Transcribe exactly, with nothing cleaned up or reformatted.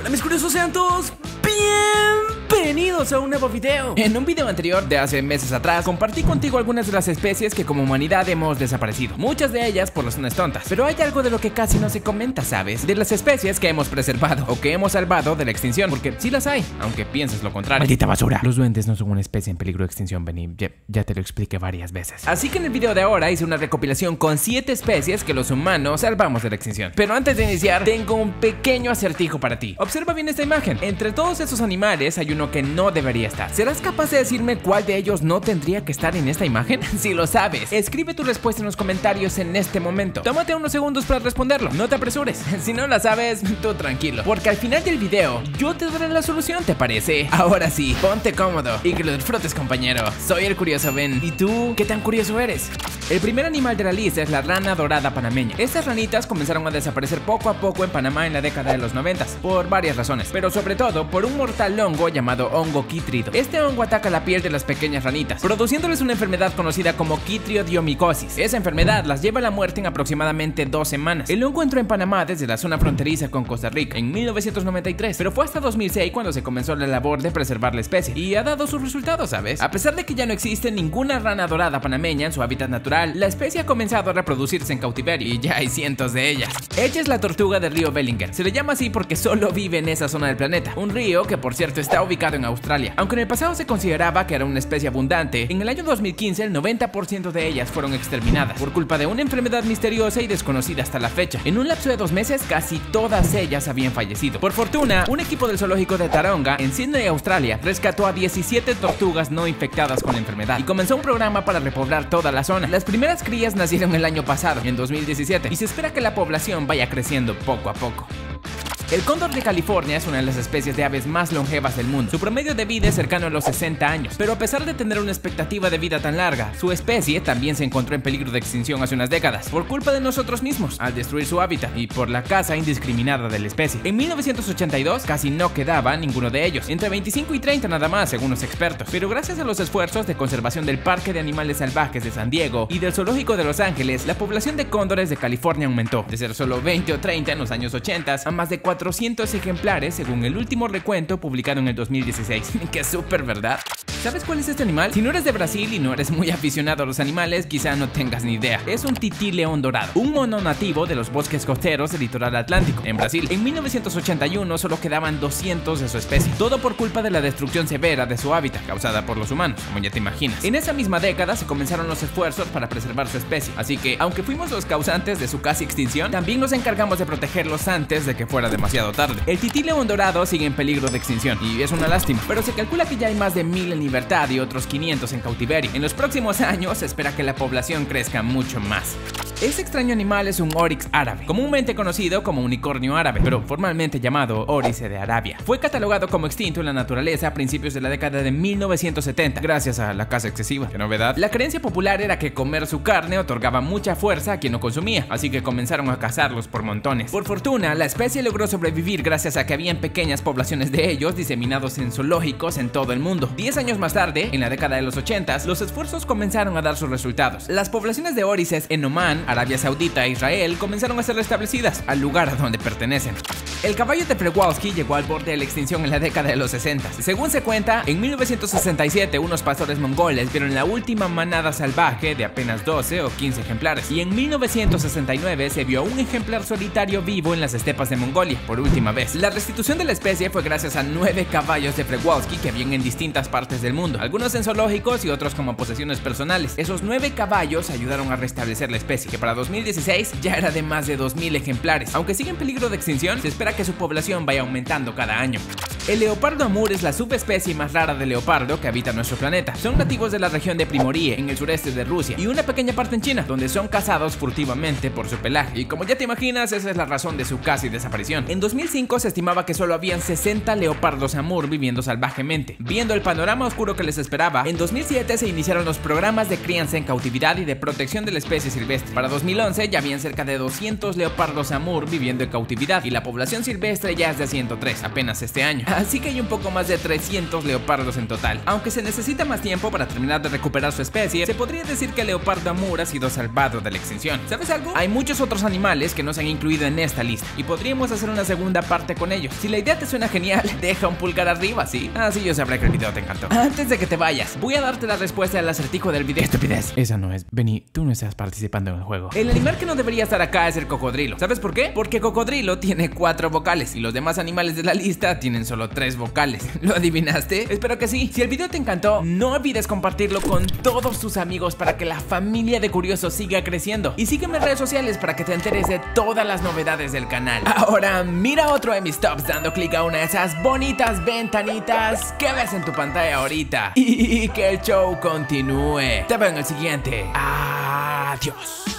Hola mis curiosos, sean todos bienvenidos a un nuevo video. En un video anterior de hace meses atrás compartí contigo algunas de las especies que como humanidad hemos desaparecido, muchas de ellas por razones tontas, pero hay algo de lo que casi no se comenta, ¿sabes? De las especies que hemos preservado o que hemos salvado de la extinción, porque sí las hay, aunque pienses lo contrario. Maldita basura. Los duendes no son una especie en peligro de extinción, Benny, ya, ya te lo expliqué varias veces. Así que en el video de ahora hice una recopilación con siete especies que los humanos salvamos de la extinción. Pero antes de iniciar, tengo un pequeño acertijo para ti. Observa bien esta imagen. Entre todos esos animales hay uno que no debería estar. ¿Serás capaz de decirme cuál de ellos no tendría que estar en esta imagen? Si lo sabes, escribe tu respuesta en los comentarios en este momento. Tómate unos segundos para responderlo, no te apresures. Si no la sabes, tú tranquilo, porque al final del video yo te daré la solución, ¿te parece? Ahora sí, ponte cómodo y que lo disfrutes, compañero. Soy el curioso Ben. ¿Y tú? ¿Qué tan curioso eres? El primer animal de la lista es la rana dorada panameña. Estas ranitas comenzaron a desaparecer poco a poco en Panamá en la década de los noventas, por varias razones, pero sobre todo por un mortal hongo llamado hongo quítrido. Este hongo ataca la piel de las pequeñas ranitas, produciéndoles una enfermedad conocida como quitridiomicosis. Esa enfermedad las lleva a la muerte en aproximadamente dos semanas. El hongo entró en Panamá desde la zona fronteriza con Costa Rica en mil novecientos noventa y tres, pero fue hasta dos mil seis cuando se comenzó la labor de preservar la especie, y ha dado sus resultados, ¿sabes? A pesar de que ya no existe ninguna rana dorada panameña en su hábitat natural, la especie ha comenzado a reproducirse en cautiverio y ya hay cientos de ellas. Ella es la tortuga del río Bellinger. Se le llama así porque solo vive en esa zona del planeta, un río que por cierto está ubicado en Australia. Aunque en el pasado se consideraba que era una especie abundante, en el año dos mil quince el noventa por ciento de ellas fueron exterminadas por culpa de una enfermedad misteriosa y desconocida hasta la fecha. En un lapso de dos meses casi todas ellas habían fallecido. Por fortuna, un equipo del zoológico de Taronga en Sydney, Australia, rescató a diecisiete tortugas no infectadas con la enfermedad y comenzó un programa para repoblar toda la zona. Las primeras crías nacieron el año pasado, en dos mil diecisiete, y se espera que la población vaya creciendo poco a poco. El cóndor de California es una de las especies de aves más longevas del mundo. Su promedio de vida es cercano a los sesenta años, pero a pesar de tener una expectativa de vida tan larga, su especie también se encontró en peligro de extinción hace unas décadas, por culpa de nosotros mismos, al destruir su hábitat y por la caza indiscriminada de la especie. En mil novecientos ochenta y dos casi no quedaba ninguno de ellos, entre veinticinco y treinta nada más según los expertos, pero gracias a los esfuerzos de conservación del Parque de Animales Salvajes de San Diego y del Zoológico de Los Ángeles, la población de cóndores de California aumentó, de ser solo veinte o treinta en los años ochenta a más de cuatrocientos ejemplares según el último recuento publicado en el dos mil dieciséis. ¡Qué súper, ¿verdad? ¿Sabes cuál es este animal? Si no eres de Brasil y no eres muy aficionado a los animales, quizá no tengas ni idea. Es un tití león dorado, un mono nativo de los bosques costeros del litoral atlántico, en Brasil. En mil novecientos ochenta y uno solo quedaban doscientos de su especie, todo por culpa de la destrucción severa de su hábitat, causada por los humanos, como ya te imaginas. En esa misma década se comenzaron los esfuerzos para preservar su especie, así que, aunque fuimos los causantes de su casi extinción, también nos encargamos de protegerlos antes de que fuera demasiado tarde. El tití león dorado sigue en peligro de extinción, y es una lástima, pero se calcula que ya hay más de mil en libertad y otros quinientos en cautiverio. En los próximos años se espera que la población crezca mucho más. Este extraño animal es un oryx árabe, comúnmente conocido como unicornio árabe, pero formalmente llamado órice de Arabia. Fue catalogado como extinto en la naturaleza a principios de la década de mil novecientos setenta, gracias a la caza excesiva. ¿Qué novedad? La creencia popular era que comer su carne otorgaba mucha fuerza a quien lo consumía, así que comenzaron a cazarlos por montones. Por fortuna, la especie logró sobrevivir gracias a que habían pequeñas poblaciones de ellos diseminados en zoológicos en todo el mundo. Diez años más tarde, en la década de los ochentas, los esfuerzos comenzaron a dar sus resultados. Las poblaciones de órices en Omán, Arabia Saudita e Israel comenzaron a ser restablecidas al lugar a donde pertenecen. El caballo de Przewalski llegó al borde de la extinción en la década de los sesenta. Según se cuenta, en mil novecientos sesenta y siete unos pastores mongoles vieron la última manada salvaje de apenas doce o quince ejemplares, y en mil novecientos sesenta y nueve se vio un ejemplar solitario vivo en las estepas de Mongolia por última vez. La restitución de la especie fue gracias a nueve caballos de Przewalski que habían en distintas partes del mundo, algunos en zoológicos y otros como posesiones personales. Esos nueve caballos ayudaron a restablecer la especie, que para dos mil dieciséis ya era de más de dos mil ejemplares. Aunque sigue en peligro de extinción, se espera que su población vaya aumentando cada año. El leopardo amur es la subespecie más rara de leopardo que habita nuestro planeta. Son nativos de la región de Primorie, en el sureste de Rusia, y una pequeña parte en China, donde son cazados furtivamente por su pelaje. Y como ya te imaginas, esa es la razón de su casi desaparición. En dos mil cinco se estimaba que solo habían sesenta leopardos amur viviendo salvajemente. Viendo el panorama oscuro que les esperaba, en dos mil siete se iniciaron los programas de crianza en cautividad y de protección de la especie silvestre. Para dos mil once ya habían cerca de doscientos leopardos amur viviendo en cautividad, y la población silvestre ya es de ciento tres, apenas este año. así que hay un poco más de trescientos leopardos en total. Aunque se necesita más tiempo para terminar de recuperar su especie, se podría decir que el leopardo Amur ha sido salvado de la extinción. ¿Sabes algo? Hay muchos otros animales que no se han incluido en esta lista y podríamos hacer una segunda parte con ellos. Si la idea te suena genial, deja un pulgar arriba, ¿sí? Así yo sabré que el video te encantó. Antes de que te vayas, voy a darte la respuesta al acertijo del video. Estupidez. Esa no es. Benny, tú no estás participando en el juego. El animal que no debería estar acá es el cocodrilo. ¿Sabes por qué? Porque cocodrilo tiene cuatro vocales y los demás animales de la lista tienen solo tres vocales. ¿Lo adivinaste? Espero que sí. Si el video te encantó, no olvides compartirlo con todos tus amigos para que la familia de Curiosos siga creciendo. Y sígueme en redes sociales para que te enteres de todas las novedades del canal. Ahora mira otro de mis tops dando clic a una de esas bonitas ventanitas que ves en tu pantalla ahorita. Y que el show continúe. Te veo en el siguiente. Adiós.